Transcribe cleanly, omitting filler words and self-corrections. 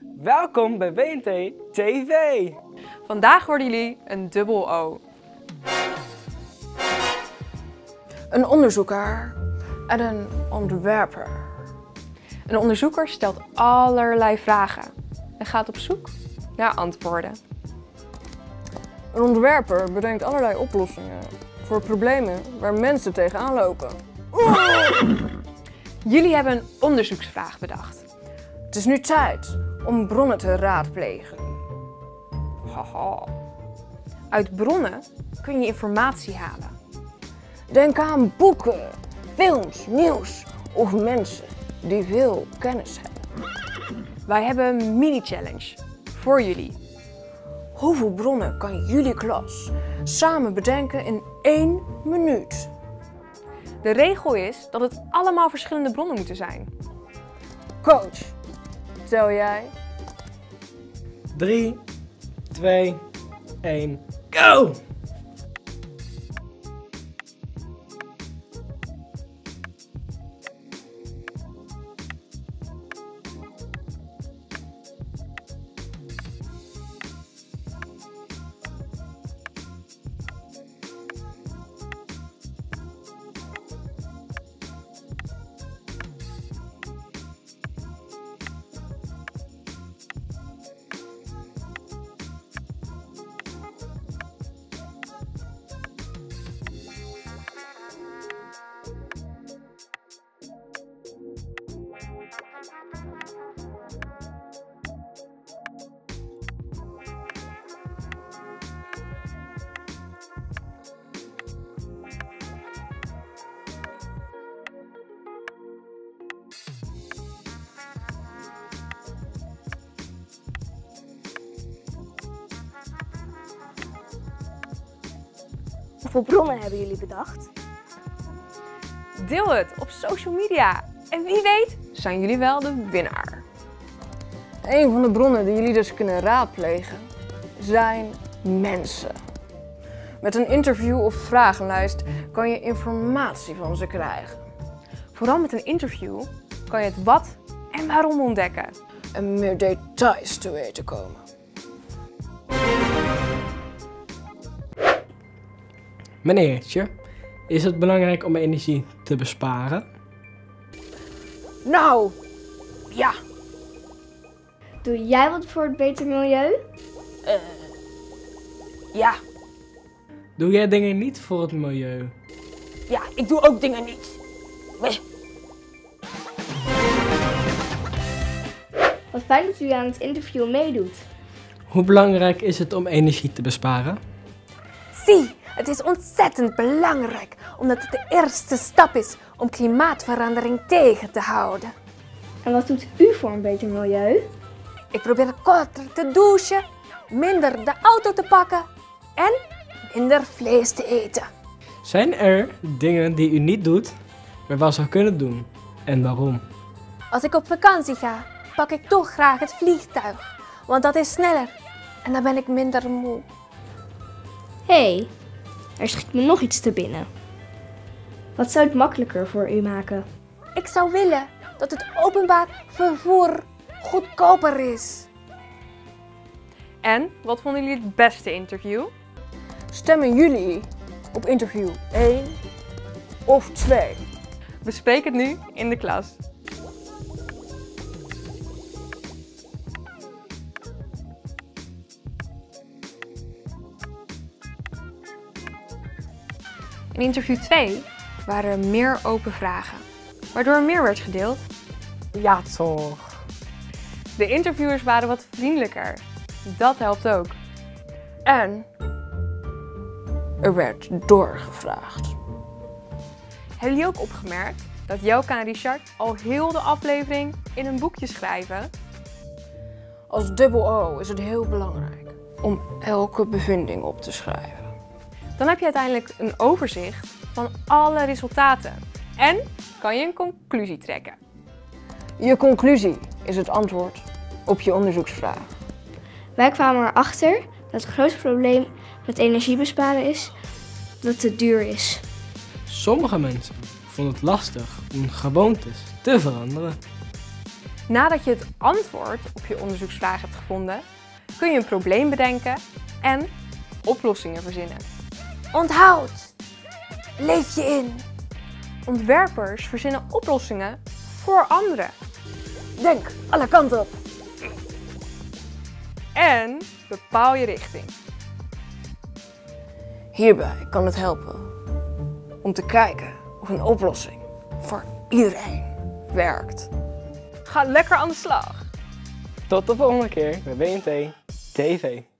Welkom bij WNT TV. Vandaag hoorden jullie een dubbel O. Een onderzoeker en een ontwerper. Een onderzoeker stelt allerlei vragen en gaat op zoek naar antwoorden. Een ontwerper bedenkt allerlei oplossingen voor problemen waar mensen tegenaan lopen. Jullie hebben een onderzoeksvraag bedacht. Het is nu tijd om bronnen te raadplegen. Haha. Uit bronnen kun je informatie halen. Denk aan boeken, films, nieuws of mensen die veel kennis hebben. Wij hebben een mini-challenge voor jullie. Hoeveel bronnen kan jullie klas samen bedenken in 1 minuut? De regel is dat het allemaal verschillende bronnen moeten zijn. Coach, tel jij? 3, 2, 1, go! Hoeveel bronnen hebben jullie bedacht? Deel het op social media. En wie weet zijn jullie wel de winnaar. Een van de bronnen die jullie dus kunnen raadplegen zijn mensen. Met een interview of vragenlijst kan je informatie van ze krijgen. Vooral met een interview kan je het wat en waarom ontdekken. En meer details te weten komen. Meneertje, is het belangrijk om energie te besparen? Nou, ja. Doe jij wat voor het beter milieu? Ja. Doe jij dingen niet voor het milieu? Ja, ik doe ook dingen niet. Wat fijn dat u aan het interview meedoet. Hoe belangrijk is het om energie te besparen? Zie, het is ontzettend belangrijk, omdat het de eerste stap is om klimaatverandering tegen te houden. En wat doet u voor een beter milieu? Ik probeer korter te douchen, minder de auto te pakken en minder vlees te eten. Zijn er dingen die u niet doet, maar wel zou kunnen doen? En waarom? Als ik op vakantie ga, pak ik toch graag het vliegtuig, want dat is sneller en dan ben ik minder moe. Hé, er schiet me nog iets te binnen. Wat zou het makkelijker voor u maken? Ik zou willen dat het openbaar vervoer goedkoper is. En wat vonden jullie het beste interview? Stemmen jullie op interview 1 of 2? Bespreek het nu in de klas. In interview 2 waren er meer open vragen, waardoor er meer werd gedeeld. Ja toch. De interviewers waren wat vriendelijker. Dat helpt ook. En er werd doorgevraagd. Hebben jullie ook opgemerkt dat Jelka en Richard al heel de aflevering in een boekje schrijven? Als dubbel O is het heel belangrijk om elke bevinding op te schrijven. Dan heb je uiteindelijk een overzicht van alle resultaten en kan je een conclusie trekken. Je conclusie is het antwoord op je onderzoeksvraag. Wij kwamen erachter dat het grootste probleem met energiebesparen is dat het te duur is. Sommige mensen vonden het lastig om gewoontes te veranderen. Nadat je het antwoord op je onderzoeksvraag hebt gevonden, kun je een probleem bedenken en oplossingen verzinnen. Onthoud! Leef je in. Ontwerpers verzinnen oplossingen voor anderen. Denk alle kanten op. En bepaal je richting. Hierbij kan het helpen om te kijken of een oplossing voor iedereen werkt. Ga lekker aan de slag! Tot de volgende keer bij BNT TV.